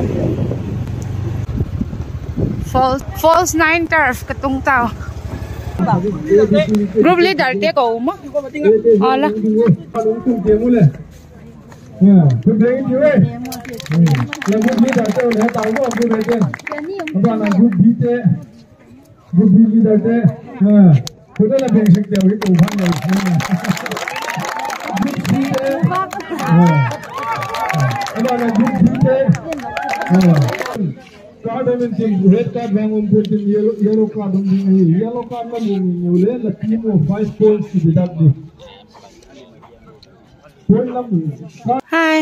Falls 9 turf katung tao. Group leader te ko mo. Ala. Card red card yellow card yellow card the team of 5 points to deduct the Hi.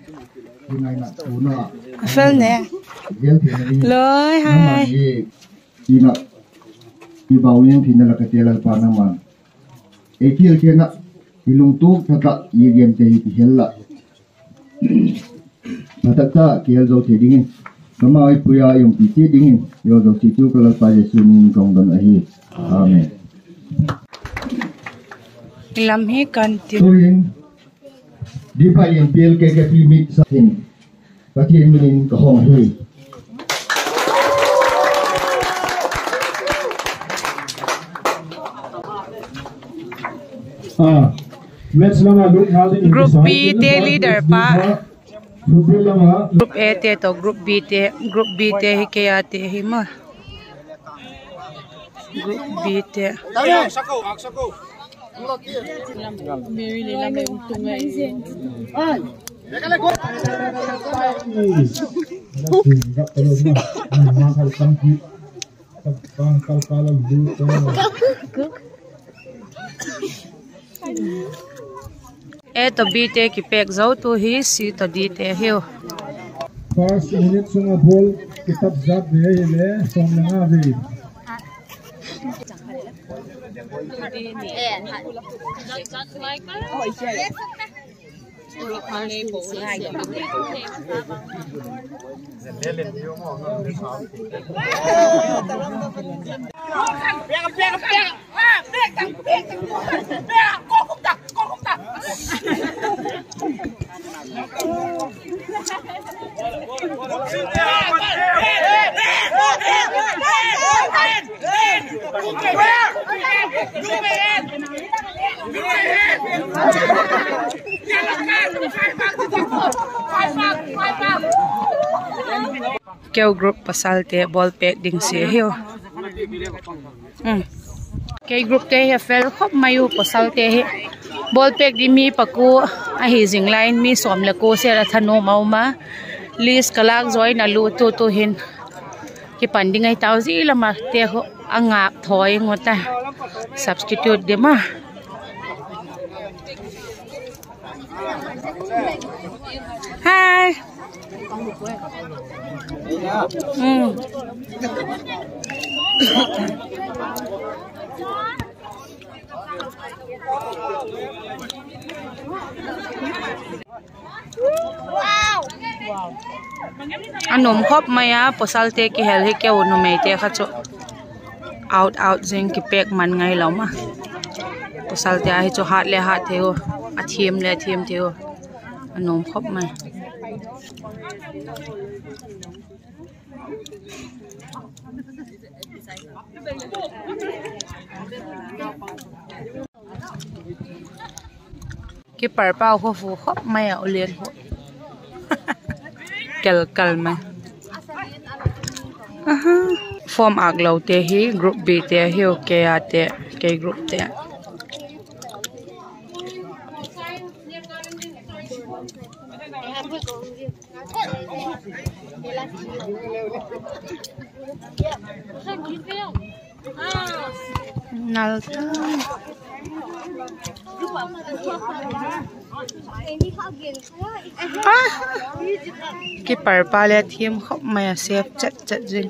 Phil nè. Lôi hi. Di bawah thì là cái tiền là bao nhiêu mà? Ekil kia na ilung tu kata game chơi thì hell là. Mata ta kia zo thì dingin. Nama ai puya yung piti dingin. Yo zo situ kalau pada sunin kong dan ahi. Amen. Lam hi kan ti. Di pa yung PL ke limit sa tin. Pati minin kahong hi. Group B te leader pa. Group A te to group B te hi kaya te hi ma. Group B te. Mary le lam le untung ai. E to B te ki pek zau tu hi si to D te hiu. First minute sunga ball kitab zat be hele som langa ve. Kêu group pasal te ball pek ding si hiu. Kay group te he fel khop mayu pasal te he ball pek di mi paku a hi jing line mi som le ko se ra thano mauma list kalak joy na lu tu hin ki panding ai tau zi lama te ho angap thoi ngota substitute de ma. Hi. Anom khop maya posal te ki hel hi ke unu me te kha chu out jing ki pek man ngai lawma posal te hi chu hat le hat theo a thiam le thiam theo anom khop mai cái par bao ho fu khop mai a ulen ho kal mai form aglo te hi group B te hi ke a te ke group te nalta cái par pa le thiam khop mai sep chat jing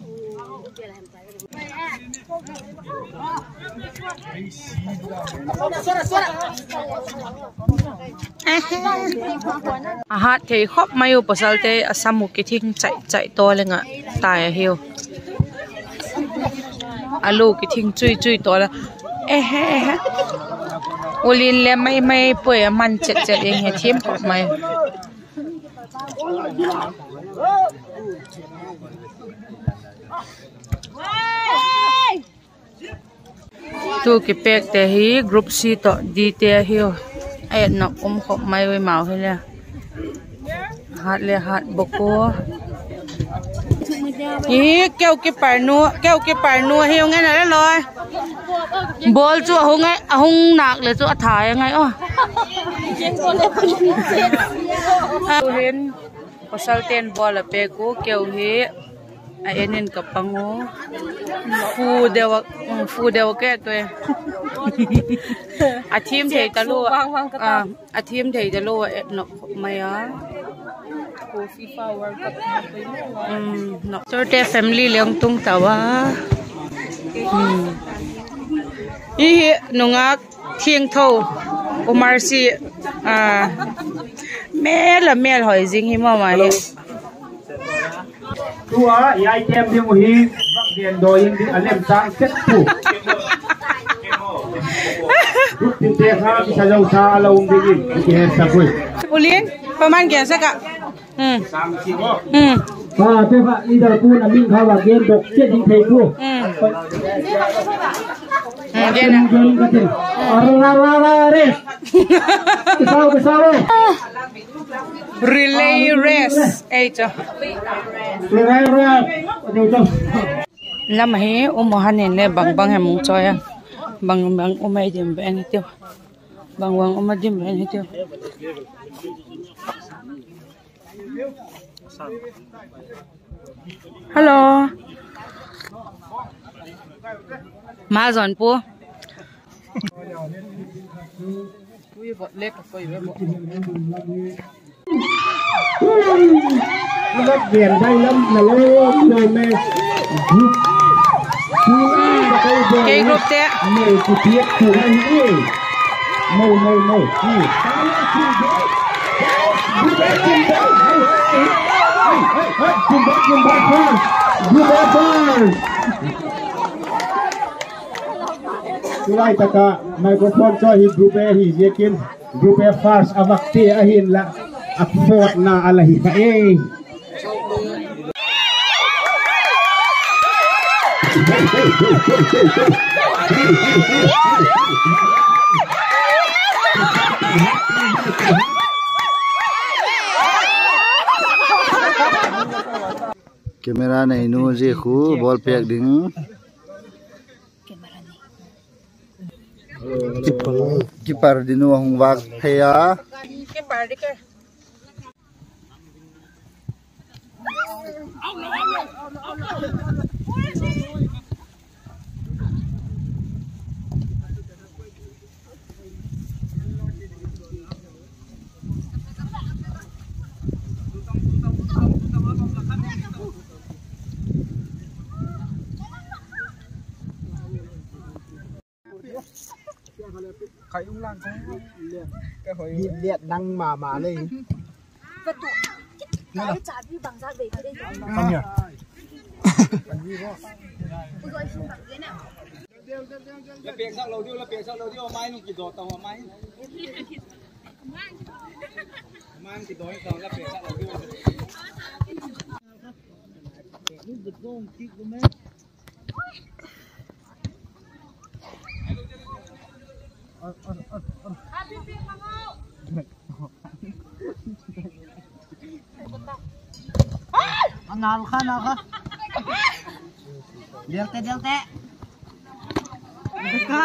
hat thei khop mai u pasal te asamu ki thing chai to lenga tai hiu alu ki thing chui to la ulin le mai poe man chet eng he thim khop mai tu ki pek te hi group C to di te hi ai nok khop mai oi mau hi le hat boko hi kêu cái parnu hi ngai na le loi bol chu hung nak le chu thai ngai o hin pasal ten bol a pe ko kêu hi ai enin kapango fu dewa ke to a team thei talu a team thei talu no maya ko FIFA World Cup no sorte family leong tung tawa hi nunga thieng tho Umar si mel hoi jing hi ma mai tua yai tem đi một hi vắt điện đồi đi anh em sang kết thủ lúc tin tiếc ha thì sao giàu xa lâu đi thì hết sao quên ulin paman kya saka và thế vậy đi đầu tu là mình khao là game độc chết đi thầy tu game cái gì race sao relay race ai cho relay race lam he hanin le bang he mung choya bang umai dim ben he tiêu bang umai dim ben he tiêu hello ma zon pu nó biển đây lắm là rồi mẹ cái group te mẹ cứ tiếc thử anh đi màu Tulai taka microphone cho hi group e hi jekin group e first avakti ahin la afford na alahi pa e camera này nu je khu ball pek ding keeper dinu hong wak theya keeper di ke khai ung lang cái hồi liệt năng mà lên vật tụ cái trả đi bằng ra về cái đây không nhỉ là biển sang lầu tiêu mai nó chỉ đổ tàu mai chỉ đổ tàu là biển sang lầu tiêu Anal ka delte ka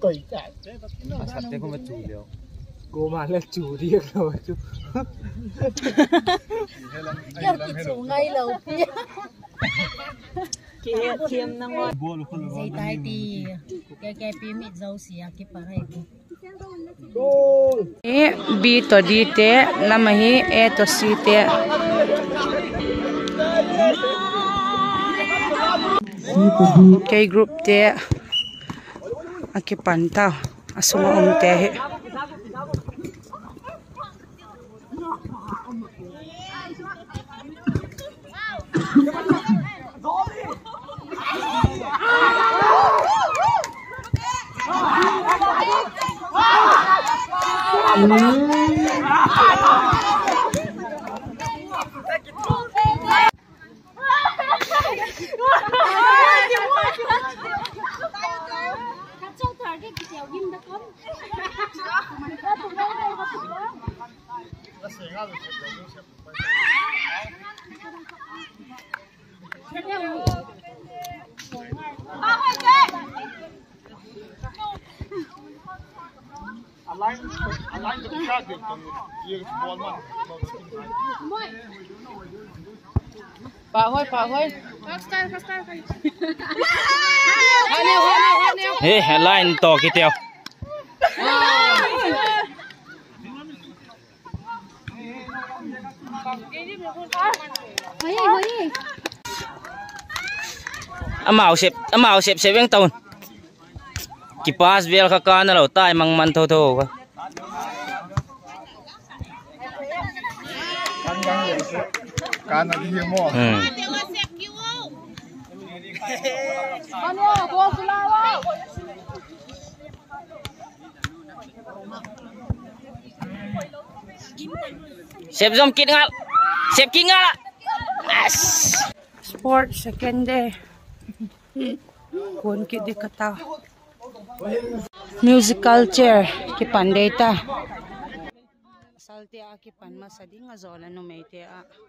Sạch thế không có chủ liệu. Cô mà là chủ đi rồi chú. Em kịp chủ ngay lâu kia. Kiêm năng ngon. Dây tai tì cái pi mít dâu xìa cái bà hay e b to d te lama hi e to c te K group te akipan tao asunga te he Pak Hoi. Hey, headline to kita. Amau sep yang tahun. Kipas biar kakak na lo, tay mang mantau tu. Kanan dia mau. Sep zom kit ngal. Sep kingal. Sport second day. Kun kit di kata. Musical chair ki pandai ta. Salte a ki pan masadi nga zola no meite a.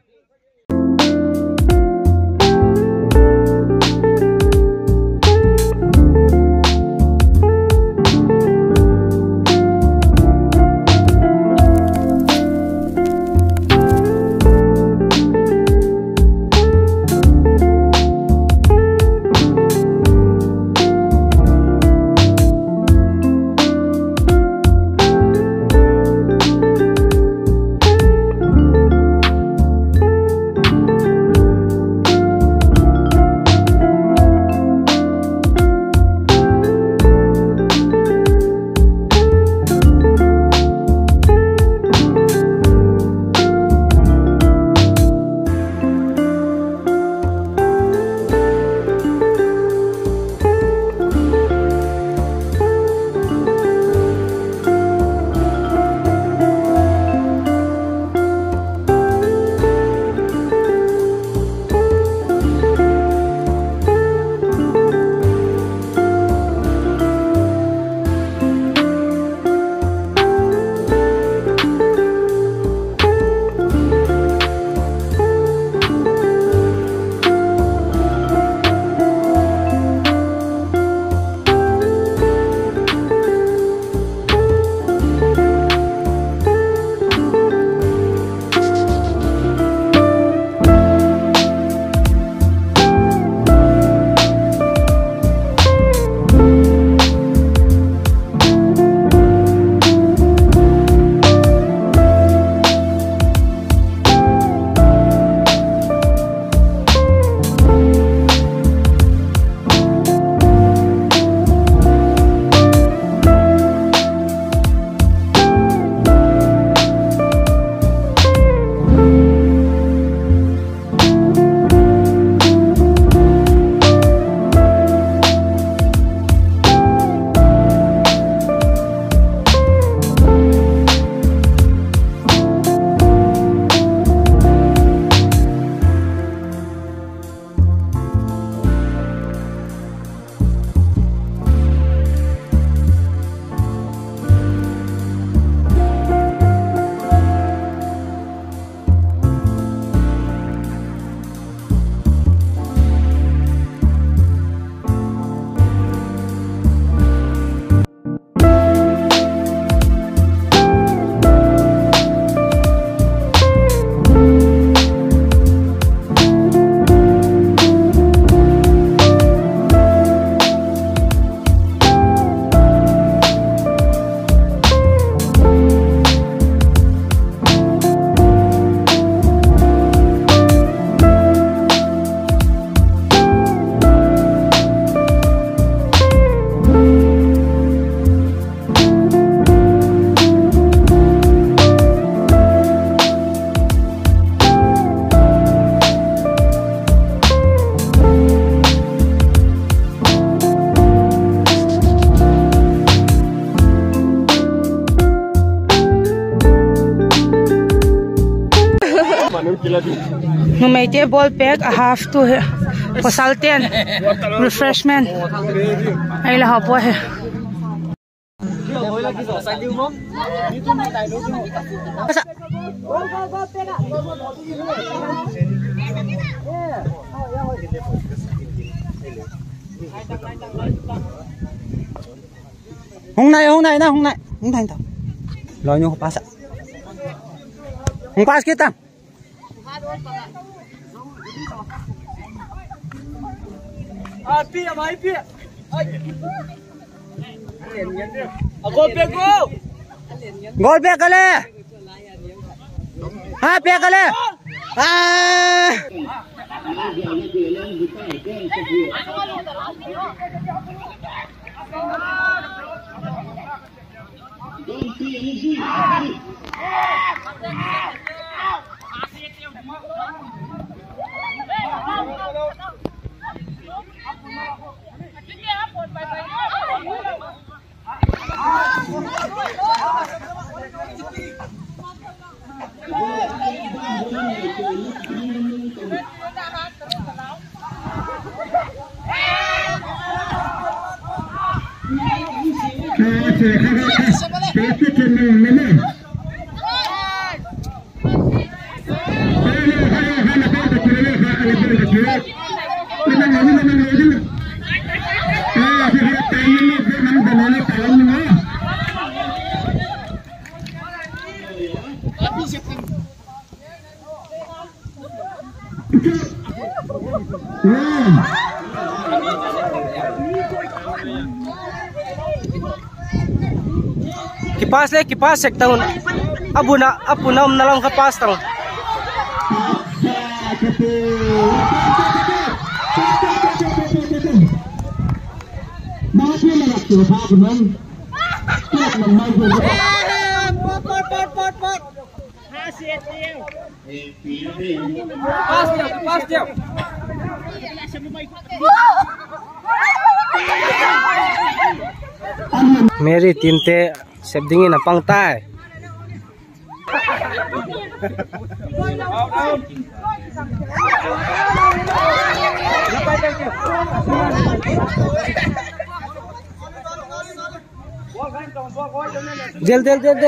nu mai te ball pack a half to he pasalten refreshment ai la hapo he Hôm nay na, hôm nay tao. Lo nyo pas. Không pas kita. Pia mai pia. Gol pe go. Gol pe kale. Ha pe kale. Kipas sek tahun abuna na lang kapas tang pas dia Mary tinte sep dingin na pang tay. Del.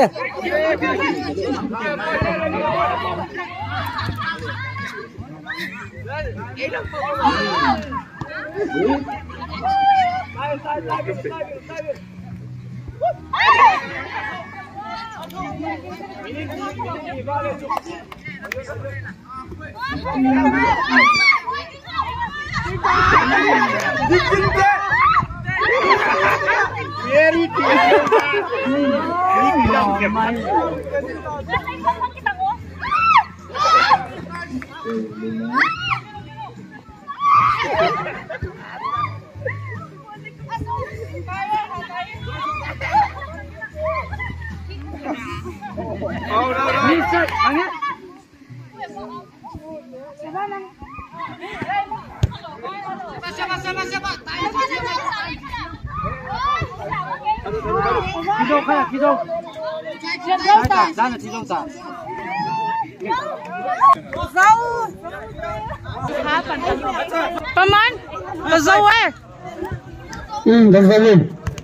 Paman, kazawa. Ganzalin.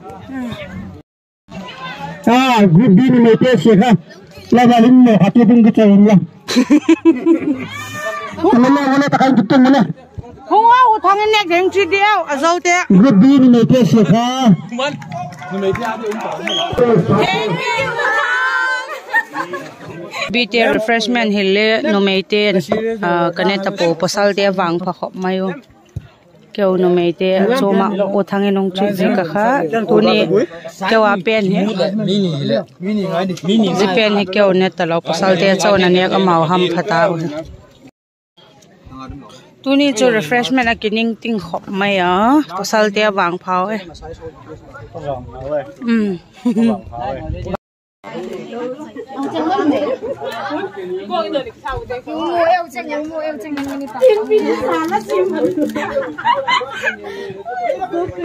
Group B ni may test ha. Lagalin mo, atubong kita lang. Wala takang tutong muna. Hunga utangin nek deng chi deu azau te. Group B ni may test ha. BT refreshment hille no meite kaneta po pasal te wang pha khop mayo keu no meite choma uthange nong chi ji ka kha tuni kewa pen he mini ji pen he keu ne talo pasal te chona ne ka mau ham phata tuni cho refreshment a kining ting khop maya pasal te wang phao e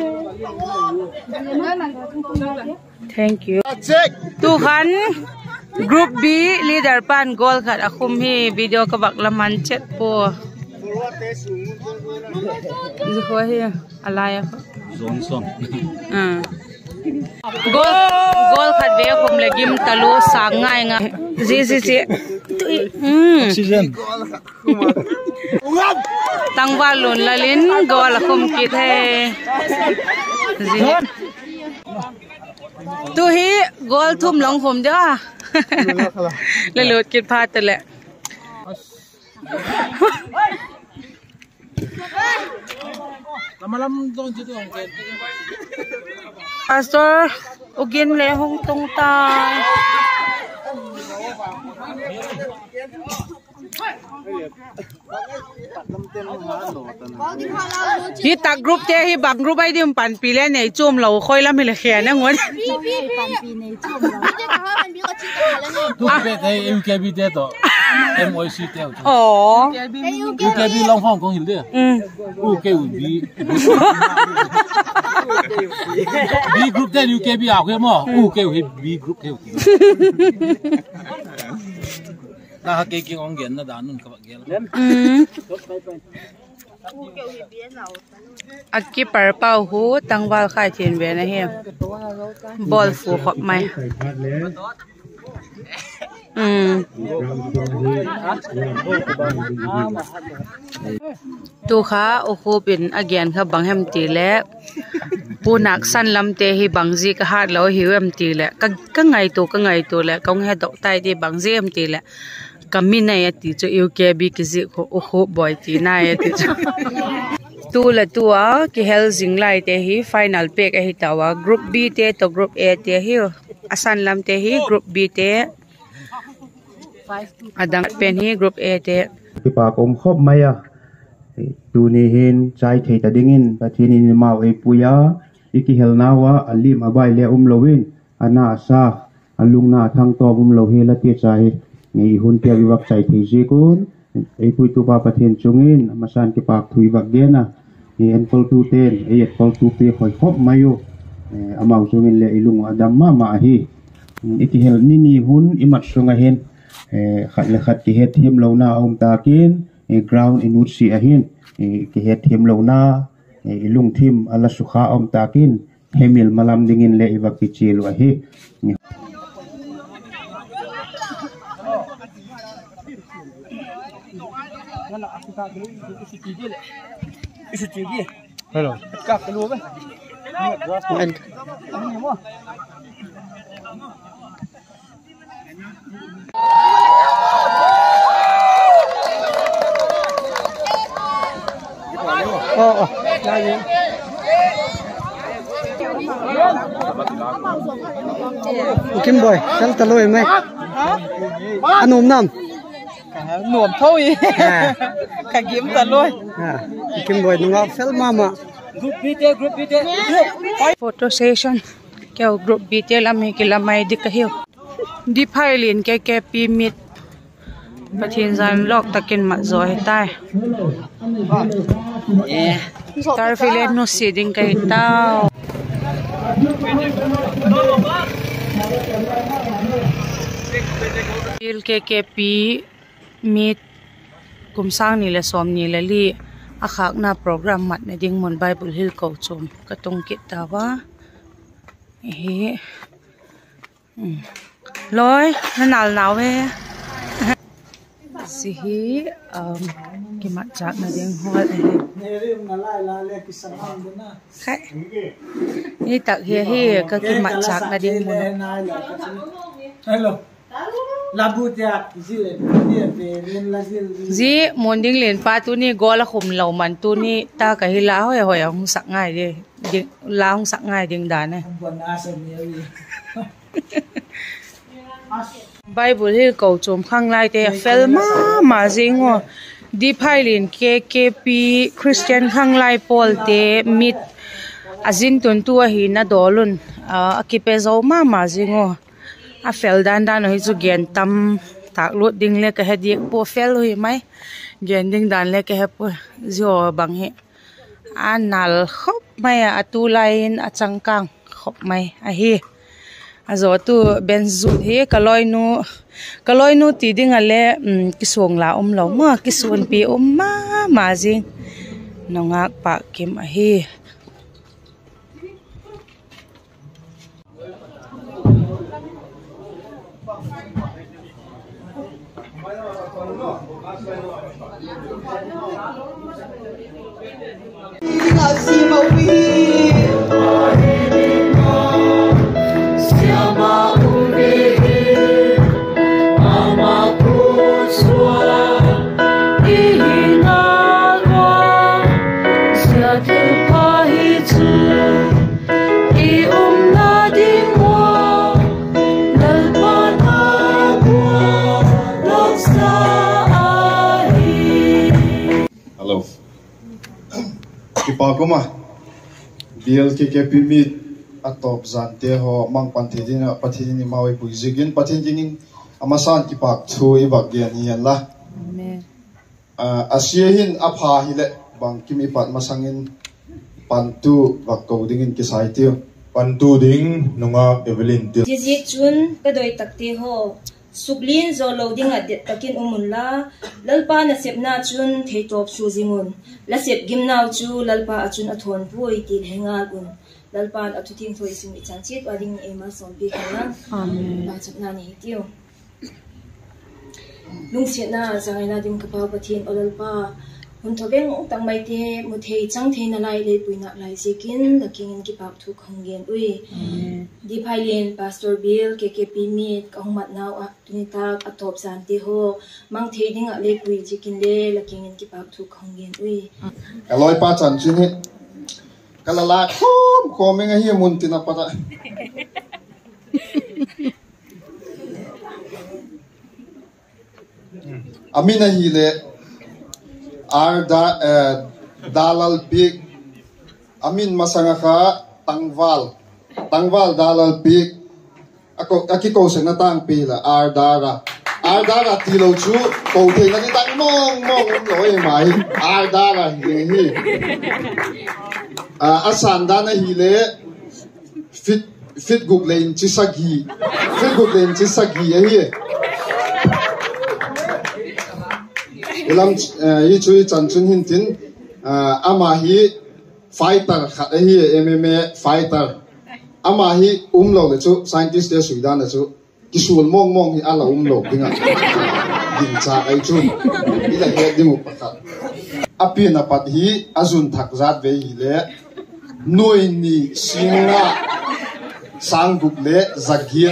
Thank you. Tu kan Group B leader pan goal khat akhum hi video ka bak laman chat po Zikho hi alaya Johnson. Goal khat ve khum legim talu sangai nga ji Oxygen. tangwa lon lalin goal akhum kit he tu hi goal thum long khum ja le lot kit pha te le Pastor ugin le hong tong ta hi tak group te hi bang group ai dim pan pi le nei chum lo khoi lam le khia na ngon Lúc về thấy UKB thế đó, MOC theo. UKB Long Phong có hiểu được. UKB B group thế UKB ảo cái mà, UKB B group theo. Na cái ông kiến nó đàn nun các bạn kia. Keeper pau hu tangwal khai thin ve na he ball fu khop mai tu kha o khu pin again kha banghem ti le punak san lam te hi bangji ka hat lo hi em ti le ka ngai tu le kong he dok tai di bangji em ti le kami na ya ti chu UKB ki ji o khu boy ti na ya ti chu tu la tua ki hel jinglai te hi final pack a hi tawa group B te to group A te hi asan lam te hi group B te adang pen hi group A te ki pa kom khop maya tu ni hin chai thei ta dingin pathin ni mau e puya iki helnawa alim abai le lowin ana sa alungna thang to lo he la ti chai ni hun te wiwak chai thei ji kun e pui tu pa pathin chungin masan ki pak thui wak gena ni enkol tu ten e enkol tu pe khoi khop mayo amau chungin le ilung adam ma hi iki hel ni hun imat sunga hen khat le khat ki het him lo na om takin ground in utsi ahin ki het him lo na ilung thim ala sukha om takin hemil malam dingin le iwak ki chilu ahi Hello. Cặp cái lúa vậy. Anh. Ra gì? Kim boy, sang ta lôi mày. Anh ôm nam. nuồm thôi cả kiếm tận luôn Kim boy nó ngọc fel mama Group BT photo session kêu group BT làm gì cái làm mai đi cái hiểu đi phai liền cái pi mít và thiên gian lọc takin mặt rồi tai tar phi lên nó xì đinh cái tao il cái pi mít kum sang ni le som ni le li akhak na program mat na ding mon Bible Hill ko chom katong kit tawa he loi nanal naw he si hi ki mat chak na ding hol khai ni tak he ka ki mat chak na ding mon hello Ji monding len pa tu ni gola khum lo man tu ni ta ka hi la hoi hoi hong sak ngai de ding la hong sak ngai ding da ne Bible Hill ko chom khang lai te fel ma jingo di phailin KKP Christian khang lai Paul te mit azin tun tu hi na dolun akipe zo ma jingo a fel dan hoi chu gen tam tak lut ding le ka hedi po fel hui mai gen ding dan le ka he po zo bang he anal khop mai a tu lain a changkang khop mai a hi azo tu benzu he kaloi nu ti ding ale kisong la lo ma kison pi ma jing nongak pa kim a hi Pagoma biel ke pimit atop zante ho mang panthidina pathini mawi puizigin pathinjingin amasan ki pak thu ibak gen hian la amen asiahin apha hile bang kimi pat masangin pantu bak codingin ki saitio pantu ding nunga evelyn ji chun kadoi takte ho suklin zo loading at takin umunla lalpa na sepna chun theitop su zingun la sep gimnaw chu lalpa achun athon pui ti hengal un lalpa athuting thoi sim chanchit wading ema sombi kana amen ba chapna ni tio lungsiat na zangaina dim kapa pathin olalpa hun thobeng tang mai te muthei chang theina lai le puina lai sekin laking ki pak thu khonggen ui di phailen pastor bill kkp mit kahmat naw tunita atop santi ho mang thei ding le pui chikin le laking ki pak thu khonggen ui aloi pa chan chin he kalala khomeng hi muntina pata amina hi le dalal pik amin masanga ka tangval dalal pik aki ko se na tang pila ardara tilo chu ko the na ni tang mong loi mai ardara hi asanda na hi le fit guk lein chisagi hi ilam hi chui chanchun hintin ama hi fighter khat hi MMA fighter ama hi lo le chu scientist de suidan le chu kisul mong hi ala lo dinga din cha ai chu ila he dimu pakhat apina pat hi azun thak zat ve hi le noi ni singa sangup le zagia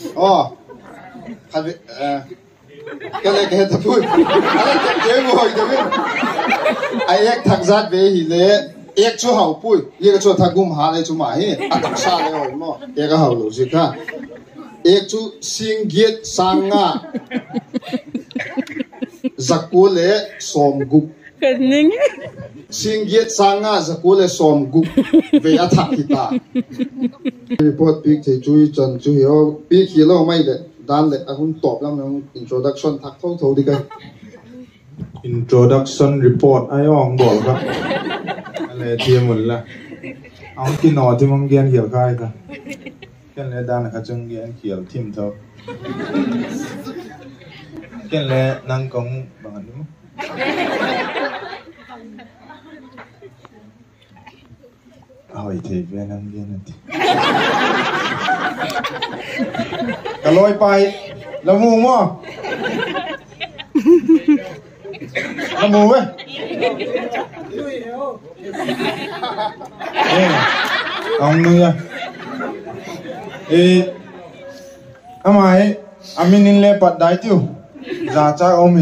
khabe cái này cái tập vui, cái ngồi đó biết, ai ek thằng giát về hi lệ, ek cho hậu bui, ek cho thằng gum hà này cho mày, tập sa này rồi mà, ek hậu lũ gì cả, ek cho sinh giết sang nga, giặc cố lệ xóm gục, sinh giết sang nga giặc cố lệ xóm gục, về thằng kita, report pic thì chui chân chui hiểu pic hiểu lo mấy đấy. Dan le ahun top lam nang introduction thak tho di kai introduction report ayong bol ka ale thiamul la ang ki no ti mong gian hial kai ka ken le dan ka chung gian hial thim tho ken le nang kong bangan mo ai thei ve nang gian ti kaloi pai lamu mo lamu we ông nuya amai aminin le pat dai tiu za cha omi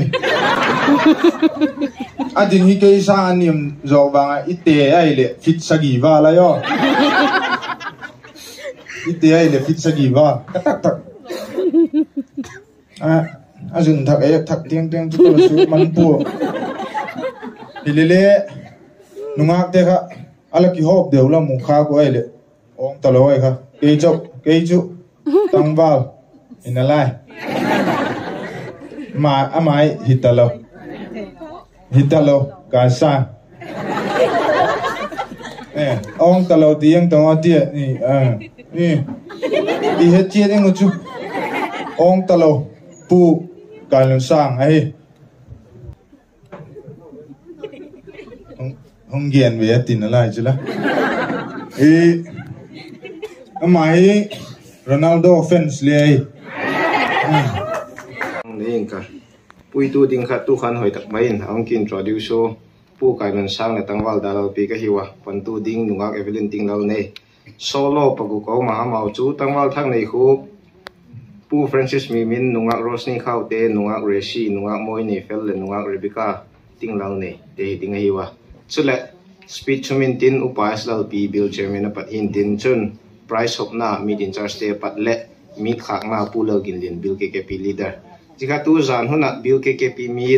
adin hi ke sa anim zo banga ite ai le fit sagi wa la yo ite ai le fit sagi wa tak azun thak ai thak tiang chu su man pu ilele nungak te kha ala ki hop deula mu kha ko ai le ong taloi kha ke chu tangwal inalai ma amai hitalo ka sa ong talo tiang tong atia ni i hết chia đi ngồi chú ông ta lâu pu cái lần sang ấy không ghiền về tin lại chứ là mai Ronaldo fans lê nên cả pui tu ding khát tu khan hỏi tak mai ông kin introduce pu cái lần sang là tăng vào dalal pi cái hiwa pan tu ding nungak Evelyn ting dal ne solo pagu ko ma mau chu tăng vào thang này khu pu Francis Mimin nungak Rosni khau te nungak Reshi nungak Moi ni fel le nungak Rebecca ting dal ne te ting hiwa chule speech chumin tin upas dal pi bill chairman pat hin tin chun price of na mid in charge te pat le mi khak na pu lo gin lin bill KKP leader jika tu zan hona bill KKP mid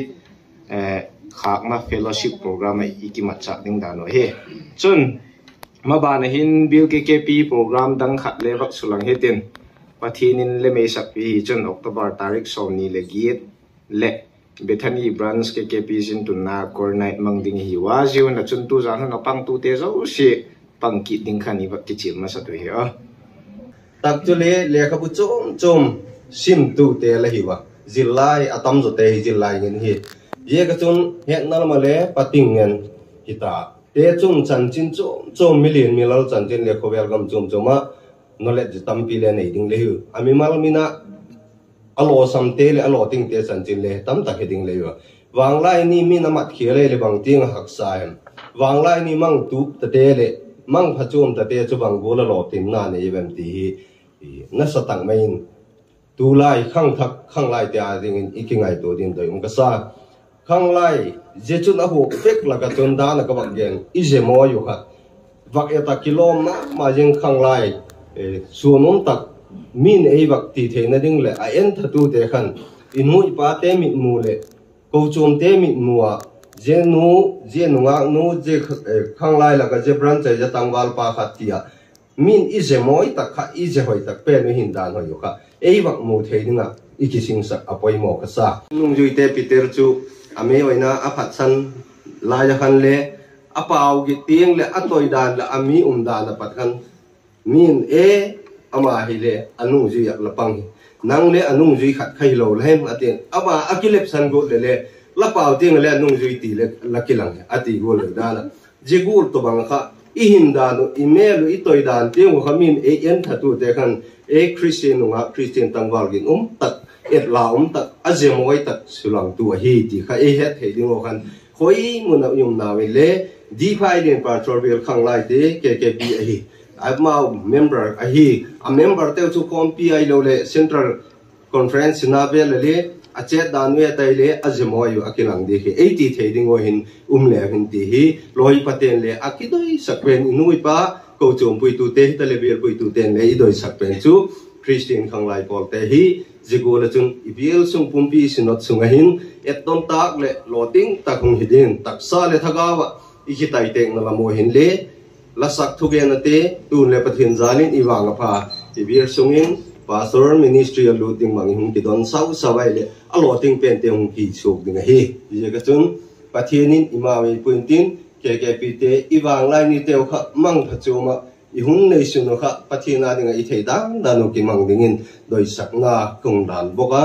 khak na fellowship program ikimat chak ding dano he chun ma na hin bill KKP program dang khat le wak sulang hetin pathinin le me sak pi chun October tarik somni le git le Bethany branch KKP sin tunna cornight mangding hi wa jiu na chun tu zan hona pang tu te zo si pangki ding khani wak kichil ma sa tu he tak tu le ka bu chom sim tu te la hi wa zilai atam zo te zilai ngin hi ye ka chun het na ma le pating ngen hita te chum chan chin chom million milal chan chin le ko welcome choma knowledge tam pi le nei ding le hu ami mal mina alo sam te le alo ting te chan chin le tam ta heding le hu wang lai ni mina mat khile le bang ting hak sa em wang lai ni mang tu ta te le mang pha chum ta te chu bang go la lo tin na ne evem ti na sa tang main tu lai khang lai te a ding ikingai to din doi ka sa khang lai je chun a hu fek la ka chun da na ka bak gen i je mo yu kha vak eta kilom na ma jeng khang lai sunom tak min ei vak ti the na ding le a en thatu te khan in mu pa te mi mu le ko chum te mi nuwa je nu nga nu je khang lai la ka je branch je tangwal pa khat tia min i je moi tak kha i je hoi tak pe no hin dan hoi kha ei vak mu the dinga ikising sak apoi mo ka sa nung jui te Peter chu ame oina aphat san la ya khan le apau gi tieng le atoi dan la ami dan apat khan min ama hi le anu jui yak lapang nang le anu jui khat khai lo hem atin ama akilep san go le la pau tieng le anu jui ti le lakilang ati go le dana jigul to bang kha i hin dan email i toi dan tieng kha min en thatu te khan Christian nga Christian tangwal gin tak et la tak azemoi tak sulang tu hi ti kha het he ding khan khoi mun na yum na le divide in patrol khang lai te KKP hi I'm a member a member te chu kom pi lo le central conference na be le a chet dan we tai le azemoi yu akilang de hi 80 thading o hin le hin ti hi loi paten le akidoi sakwen inui pa ko chom pui tu te ta le ber pui tu ten le idoi sakwen chu Christian khang lai pol te hi jigol chung ibel sung pumpi sinot sunga hin et don tak le loting takung hidin taksa le thagawa ikitai tek na lamo hin le lasak thugen ate tun le pathin zalin iwanga pha ibel sungin pastor ministry luting manghim ki don sau sawai le aloting pen te hung ki chuk dinga hi je ka chung pathinin imawi puintin KKP te iwang lai ni teu kha mang phachuma ihun nei sunu kha pathina dinga i thei dang danu ki mang dingin doi sakna kung dan boka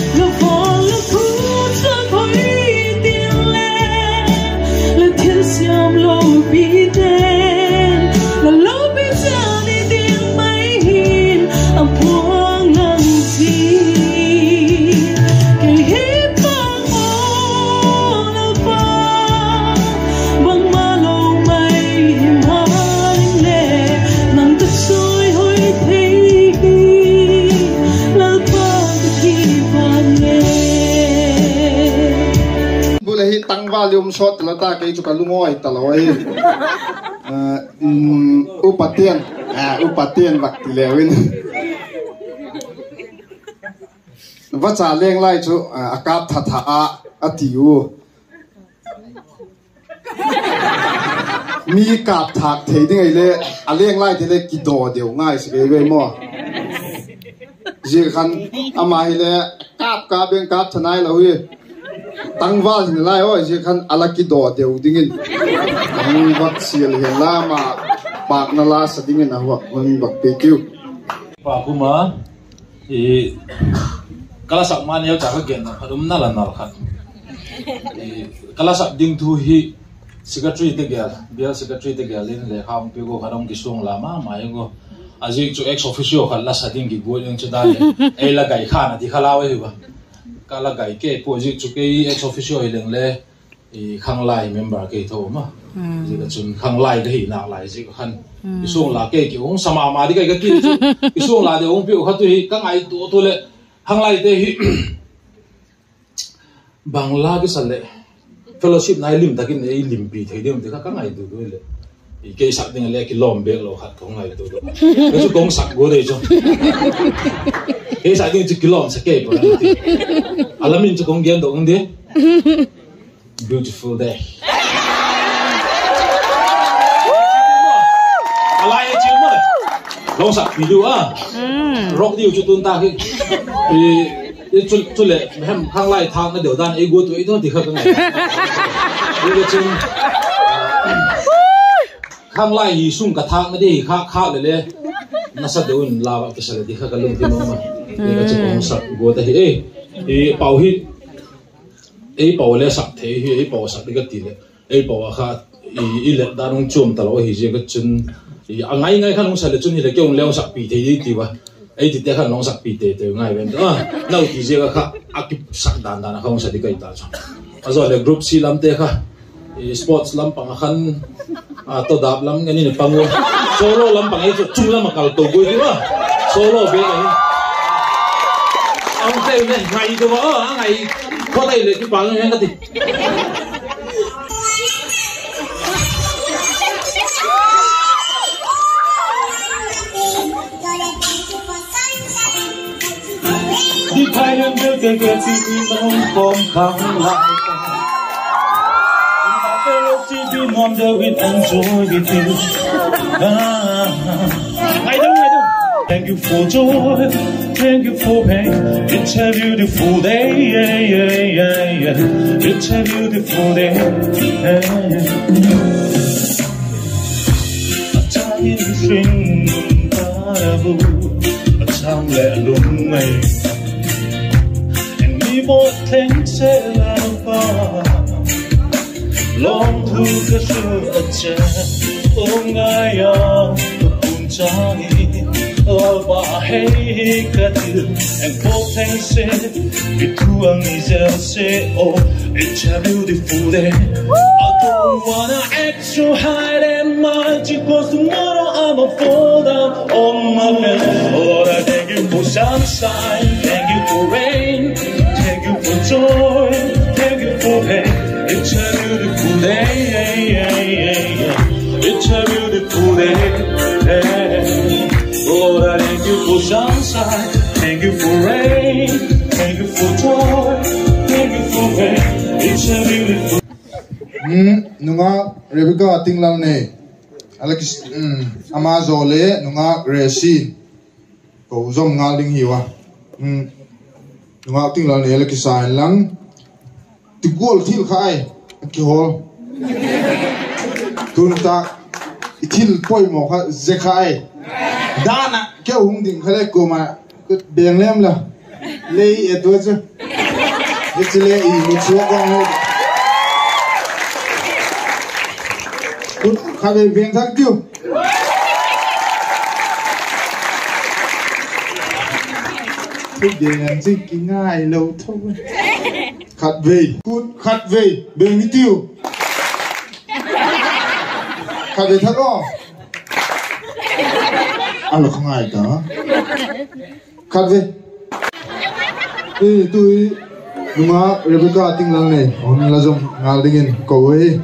tăng volume shot là ta cái chỗ cái lungoi ta loi upatien bạc tỷ lệ win vắt trả lên lại chỗ akap tha atiu mi kap thak thế đi ngay lệ lên lại thì lệ kido đều ngay sẽ về mua gì khăn amai lệ kap bên kap thanai là huy tăng vào thì lại ôi chỉ khăn alaki đỏ đều đingin mình bắt xiên hiện la mà bạc na la sa đingin à hoặc mình bạc bê kêu pa kuma e kala sak man yau cha ka gen na khadum na la nal khat e kala sak ding thu hi secretary te gal bial secretary te gal in le kham pe go khadam ki sung la ma go aji chu ex officio khala sading ki go yung chu dal e la gai khana ti khala we ba kala gai ke po ji chu ke ex officio i leng le e khang lai member ke tho ma ji ka chun khang lai de hi na lai ji khan ki sung la ke ki ong sama ma di kai ka ki sung la de ong pi kha tu hi ka ngai tu le khang lai te hi bangla ke sale fellowship nai lim takin ei lim pi thei dem te ka ngai du du le i ke sak ding le ki lom bek lo khat ko ngai du du ke chu kong sak go de jo ke sak ding chi kilom sa ke po alamin chu kong gen do ng de beautiful day alai chi mo long sak pi du a rock diu chu tun ta ki chu le hem khang lai thang na deu dan ei go tu ei to ti kha ka ngai ni ke chung khang lai hi sung ka thang na di kha le na sa deun la ba ke sa di kha ka lum ti mo ma ni ke chung sak go ta hi e pau hi ei pau le sak the hi ei pau sak di ka ti le ei pau kha i le da nong chum ta lo hi je ka chun ngai kha nong sa le chun hi le kyong leong sak pi the ti ba ấy thì tiếc là nông sản bị tệ tệ ngay bên đó, nào thì giờ các akip sắc đàn đàn không sẽ đi cái ta cho, rồi là group C làm tiếc sports làm bằng khăn, tôi đáp làm cái này bằng solo làm bằng ấy chung làm mặc tổ quay chứ mà, solo bên này, ông thấy này ngày đó mà ngày có đây là cái bằng này cái gì. Đi khai em đưa kề kề chỉ mong con khăng lại. Chỉ đi mong đâu in enjoy it. Ngày đâu. Thank you for joy, thank you for pain. It's a beautiful day, It's a beautiful day. A tiny string, a tongue lẹ lung mây. Một thanh sẽ là bao lòng thu cái sự ẩn che ôm ngay áo cùng trái ở bà hay cả đường em một thanh sẽ bị thu anh giờ sẽ oh it's a beautiful day I don't wanna act so high and mighty just cause tomorrow I'ma fall down on my face Lord I thank you for sunshine thank you for rain thank you for joy, thank you for pain. It's a beautiful day, It's a beautiful day. Lord, I thank you for sunshine, thank you for rain, thank you for joy, thank you for pain. It's a beautiful. Nunga Rebecca tinglang ne. Alex Amazole nunga Gracie. Ko zom ngaling hiwa. Nunga ting lang ni elaki sign lang tigol thil khai ki hol tun ta thil poi mo kha ze khai dana ke hung ding khale ko ma beng lem la lei e to chu ichile I mu chu ko no kun kha be beng thak tu cái gì làm gì cái ngay lâu thôi khát về cút khát về bên đi tiêu khát về thật không anh là không ai cả khát về tôi đúng không Rebecca tiếng lăng này ông là dùng ngal đinh cầu ấy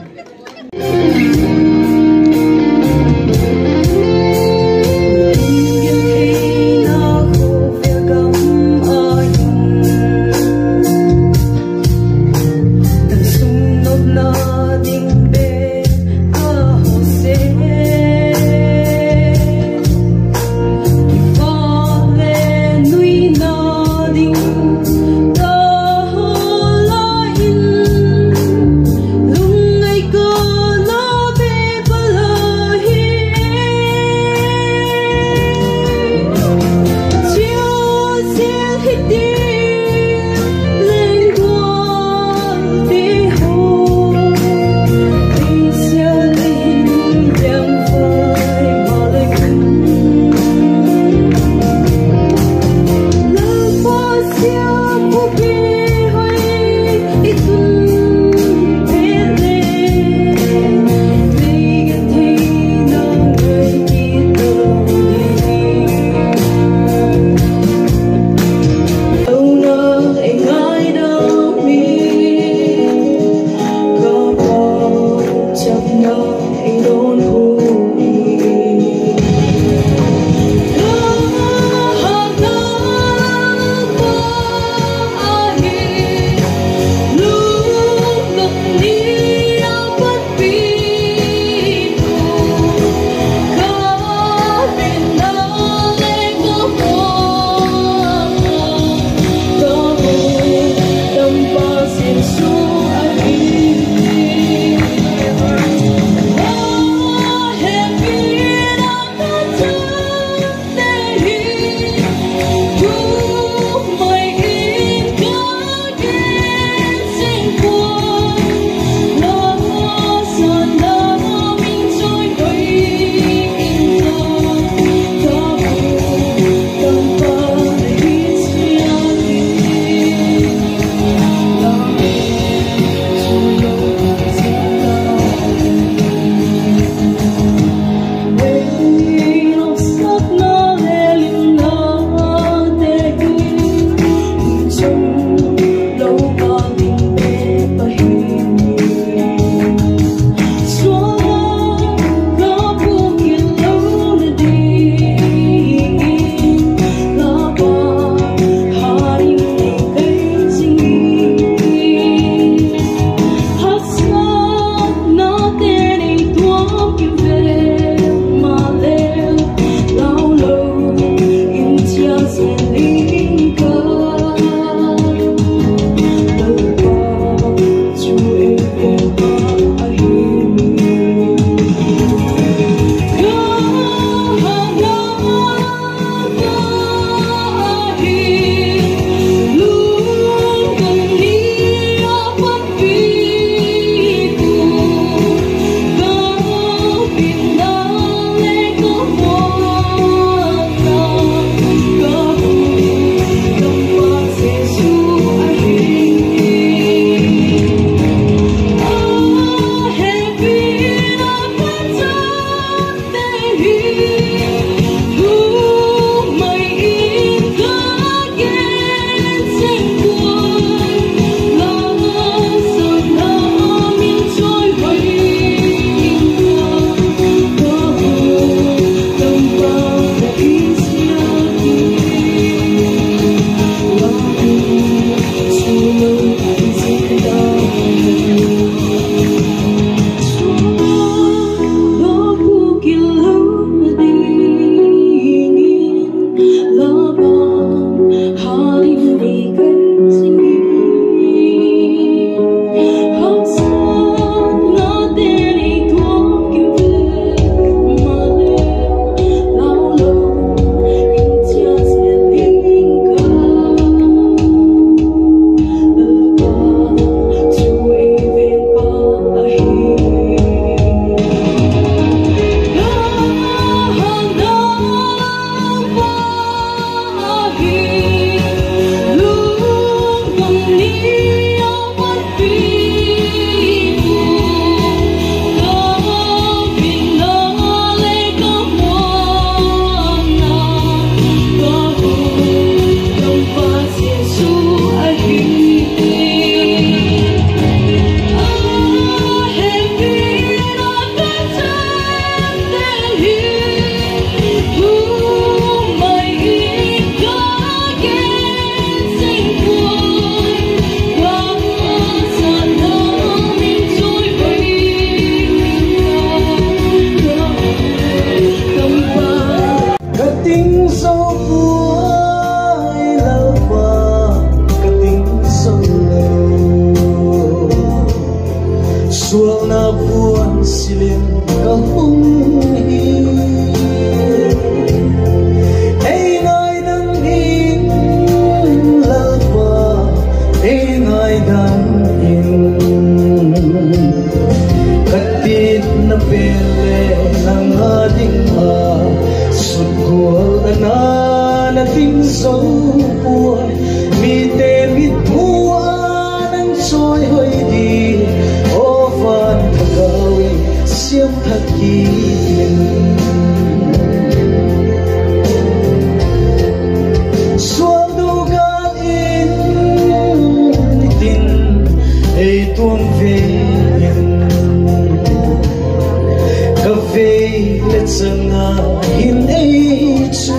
changa hin ei chu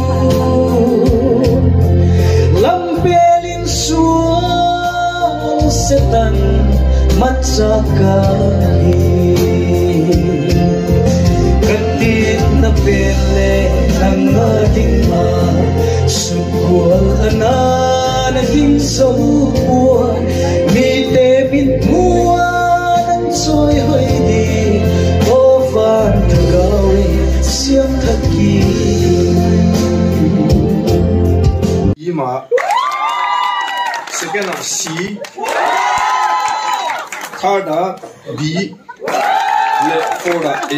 lam pelin suang setan mataka katit na pele ang ating ma sukual ana naging saupuan ni David mua ng soy hoy di o van tagawi siyang thaki ima second C third B le fourth A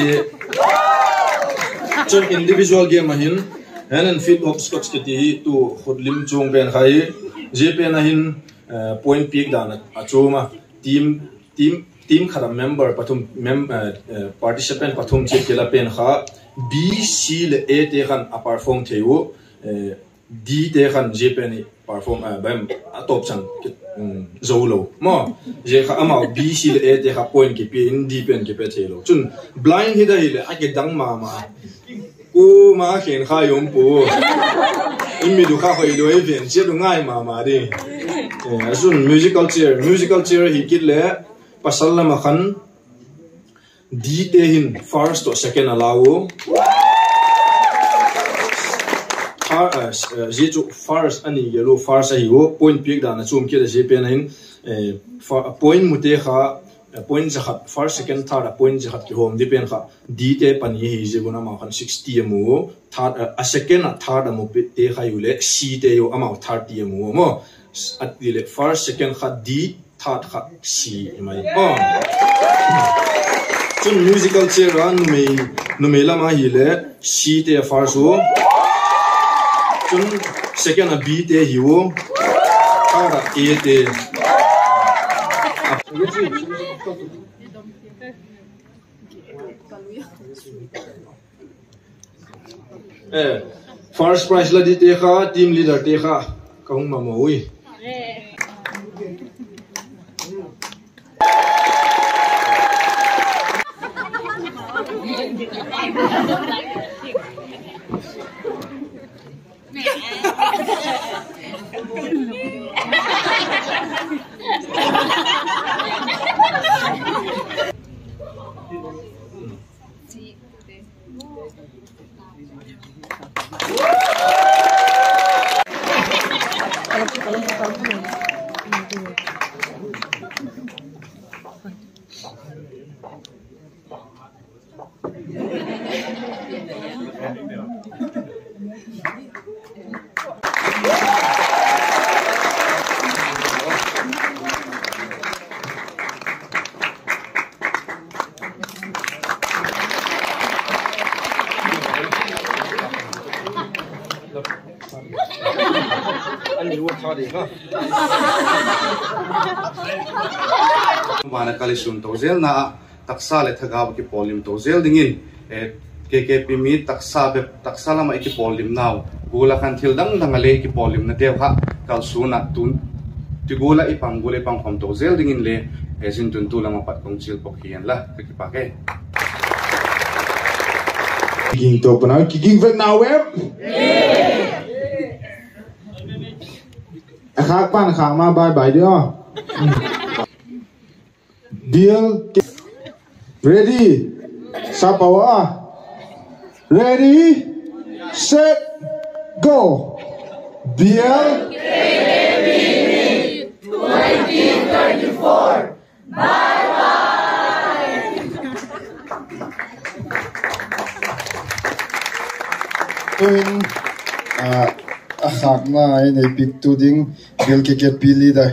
chon individual game ahin and fit of scotch kiti to hodlim chung ben khai jp na hin point peak dan achoma team khara member pathum participant pathum che kela pen kha B C le A te khan perform theu D te khan jp ni perform bam atop chang zolo mo je kha ama B C le A te kha point ki pin D pen ki pe thelo chun blind hida ile ake dang ma u ma khen kha yom pu immi du kha khoi do event che du ngai ma de asun musical chair hi kit le pasal lama khan D te hin first to second alawo je chu first ani yellow first hi wo point pick da na chum ke je pen hin point mute kha point jahat first second third point jahat ki home depend kha D te pani hi je guna ma khan 60 mu third a second third mu te kha yule C te yo amount 30 mu mo at the first second kha D third kha C mai chun musical chair nu me lama hi le C te first wo chun second B te hi wo third A te first prize la di te kha team leader te kha kahung ma moi Mana kali sun tozel na taksa le thagaw ki polim tozel dingin KKP mi taksa lama iki polim now gula kan thildang dangale ki polim na dew ha kal suna tun tigula ipang gule pang pom tozel dingin le esin tun tu lama pat kong sil pokhian la ki pake Kicking to pa na kicking vet na web khác pan khác ma bye đi à deal ready sapawa ready set go deal 2034 bye bye in khác na này pick to ding deal cái pili đây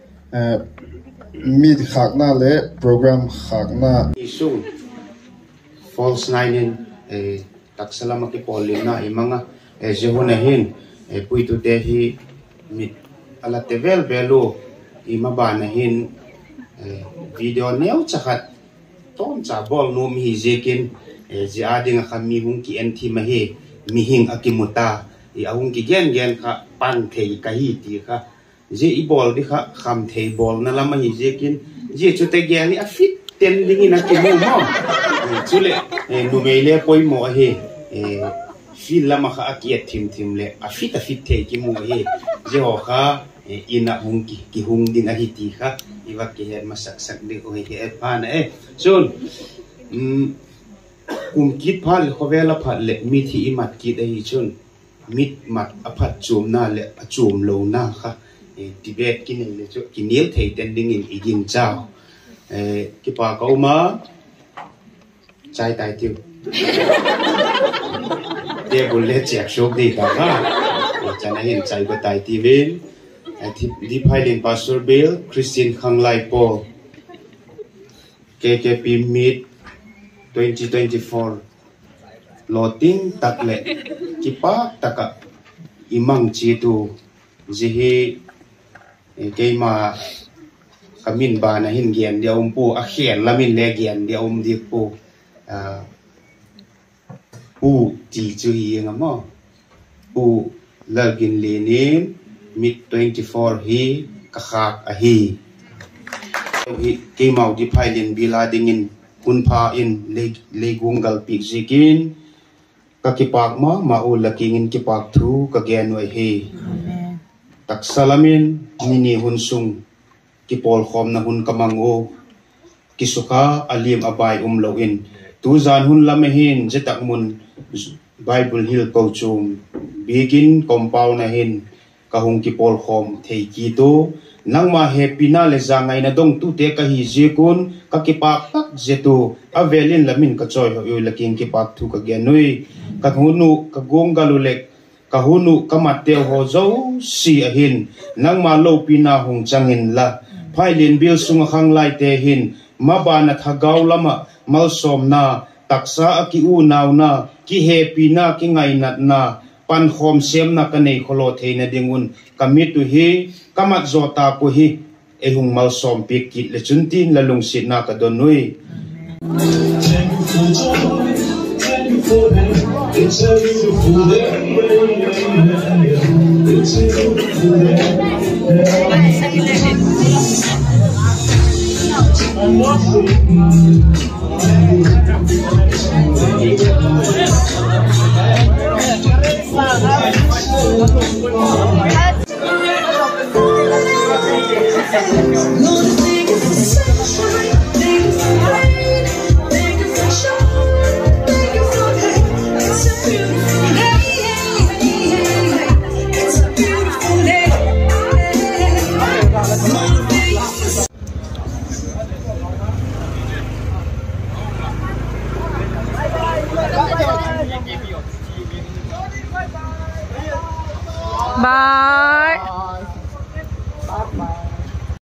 mid khác na le program khác na isu false nine taksalama ki polim na imanga jehona hin puitu te hi mid ala tevel velu imaba na hin video neo chakat ton cha bol no mi jekin ji ading khami hung ki enti ma he mi hing akimuta i ahung ki gen kha pan thei ka hi ti kha je i bol di kha kham thei bol na lama hi je kin je chu te gen ni a fit ten ding ina ke mo chule nu mele poi mo he fil lama kha akiat thim le afit the ki mo he je ho kha ina hung ki hung din a hiti kha iwa ke masak sak de o he pa na chun kit phal khowela phat le mi thi imat ki dei chun mit mat aphat chum na le achum lo na kha tibet kin le chu kinil thei ten ding in igin chao ki pa ko ma chai tai tiu de bul le chek shok di ka ha chana hin chai ko tai ti ven di phailin pastor bill christian khanglai paul kkp meet 2024 loting takle kipa taka imang chitu jihi keima kamin bana hin gian dia pu a khian lamin le gian dia dik pu pu ji chu hi ngamo pu lagin lenin mid 24 hi ka khak a hi keimau di phailin bila dingin kunpa in legungal pik zikin kakipak ma ulakingin kipak thu kagenoi he taksalamin nini hunsung kipol khom na hun kamango kisuka alim abai umloin tuzan hun lamehin jetak mun bible hill kochum begin compound na hin kahung kipol khom thei ki to nangma happy na le zangai na dong tu te ka hi jekun ka kipak tak jetu avelin lamin ka choi ho laking kipak thu ka genui ka hunu ka gongalulek ka hunu ka mateo ho zo si ahin nangma lo pina hong changin la phailin bil sunga khanglai te hin mabana thagaw lama malsom na taksa aki u naw na ki happy na ki ngai nat na pan khom sem na ka nei kholo theina dingun kamitu hi kamat zota ko hi ehung mal som pik kit le chuntin la lung sit na ka donui It's a beautiful day. It's a beautiful day. I'm Bye.